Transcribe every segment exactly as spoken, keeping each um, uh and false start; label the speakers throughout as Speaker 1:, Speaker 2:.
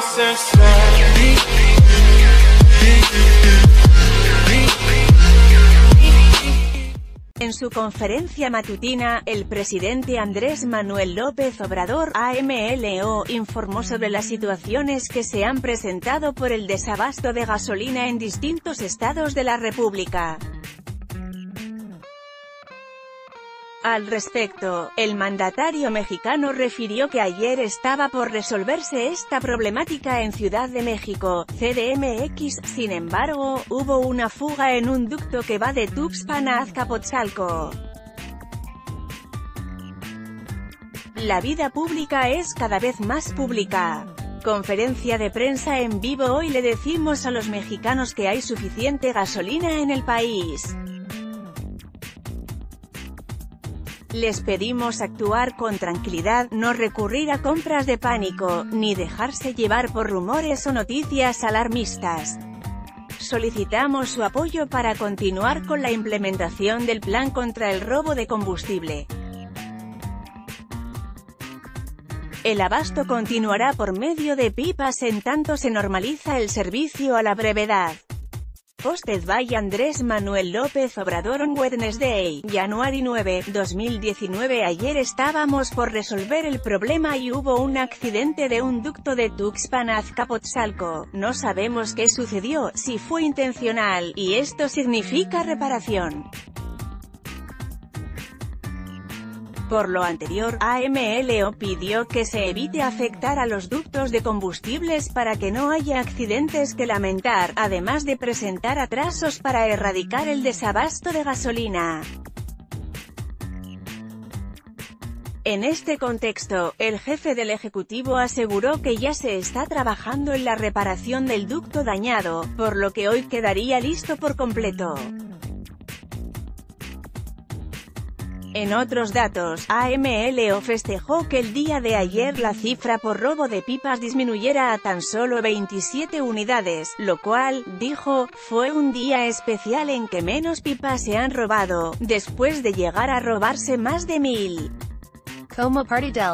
Speaker 1: En su conferencia matutina, el presidente Andrés Manuel López Obrador, A M L O, informó sobre las situaciones que se han presentado por el desabasto de gasolina en distintos estados de la República. Al respecto, el mandatario mexicano refirió que ayer estaba por resolverse esta problemática en Ciudad de México, C D M X, sin embargo, hubo una fuga en un ducto que va de Tuxpan a Azcapotzalco. La vida pública es cada vez más pública. Conferencia de prensa en vivo. Hoy le decimos a los mexicanos que hay suficiente gasolina en el país. Les pedimos actuar con tranquilidad, no recurrir a compras de pánico, ni dejarse llevar por rumores o noticias alarmistas. Solicitamos su apoyo para continuar con la implementación del plan contra el robo de combustible. El abasto continuará por medio de pipas en tanto se normaliza el servicio a la brevedad. Posted by Andrés Manuel López Obrador on Wednesday, January nueve, dos mil diecinueve. Ayer estábamos por resolver el problema y hubo un accidente de un ducto de Tuxpan a Azcapotzalco. No sabemos qué sucedió, si fue intencional, y esto significa reparación. Por lo anterior, A M L O pidió que se evite afectar a los ductos de combustibles para que no haya accidentes que lamentar, además de presentar atrasos para erradicar el desabasto de gasolina. En este contexto, el jefe del Ejecutivo aseguró que ya se está trabajando en la reparación del ducto dañado, por lo que hoy quedaría listo por completo. En otros datos, A M L O festejó que el día de ayer la cifra por robo de pipas disminuyera a tan solo veintisiete unidades, lo cual, dijo, fue un día especial en que menos pipas se han robado, después de llegar a robarse más de mil.
Speaker 2: Como Party Del.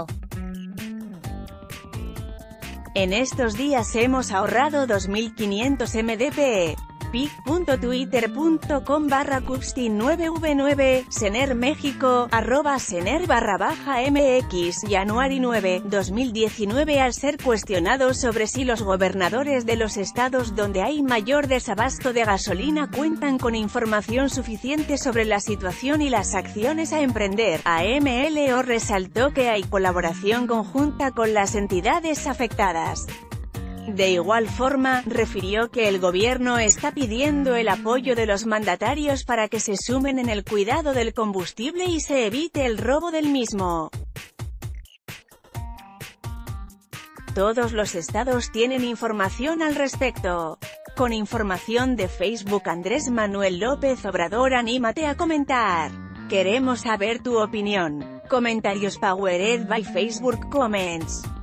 Speaker 1: En estos días hemos ahorrado dos mil quinientos M D P. pic punto twitter punto com barra cupstin nueve v nueve, Sener México, arroba Sener barra baja mx, January nueve, dos mil diecinueve. Al ser cuestionados sobre si los gobernadores de los estados donde hay mayor desabasto de gasolina cuentan con información suficiente sobre la situación y las acciones a emprender, A M L O resaltó que hay colaboración conjunta con las entidades afectadas. De igual forma, refirió que el gobierno está pidiendo el apoyo de los mandatarios para que se sumen en el cuidado del combustible y se evite el robo del mismo. Todos los estados tienen información al respecto. Con información de Facebook. Andrés Manuel López Obrador, anímate a comentar. Queremos saber tu opinión. Comentarios powered by Facebook Comments.